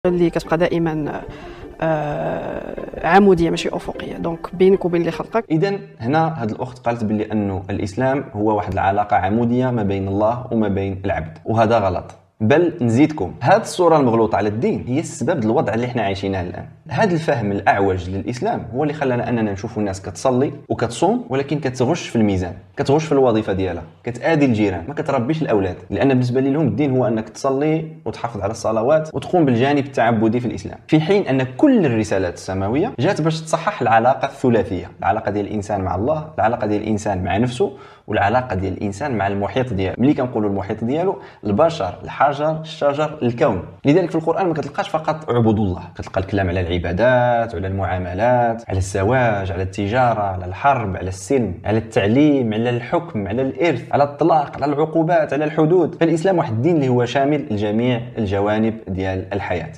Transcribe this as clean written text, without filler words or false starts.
اللي كتبقى دائما عموديه ماشي افقيه، دونك بينك وبين اللي خلقك. اذا هنا هذه الاخت قالت باللي انه الاسلام هو واحد العلاقه عموديه ما بين الله وما بين العبد، وهذا غلط. بل نزيدكم، هذه الصوره المغلوطه على الدين هي السبب الوضع اللي احنا عايشينه الان. هذا الفهم الاعوج للاسلام هو اللي خلانا اننا نشوفوا الناس كتصلي وكتصوم ولكن كتغش في الميزان، كتغش في الوظيفه ديالها، كتآذي الجيران، ما كتربيش الاولاد، لان بالنسبه لهم الدين هو انك تصلي وتحافظ على الصلوات وتقوم بالجانب التعبدي في الاسلام، في حين ان كل الرسالات السماويه جات باش تصحح العلاقه الثلاثيه، العلاقه ديال الانسان مع الله، العلاقه ديال الانسان مع نفسه، والعلاقه ديال الانسان مع المحيط ديالو. ملي كنقولوا المحيط ديالو البشر، الحجر، الشجر، الكون. لذلك في القران ما كتلقاش فقط اعبدوا الله، كتلقى الكلام على العبادات وعلى المعاملات، على الزواج، على التجاره، على الحرب، على السلم، على التعليم، على الحكم، على الارث، على الطلاق، على العقوبات، على الحدود. فالاسلام واحد الدين اللي هو شامل لجميع الجوانب ديال الحياه.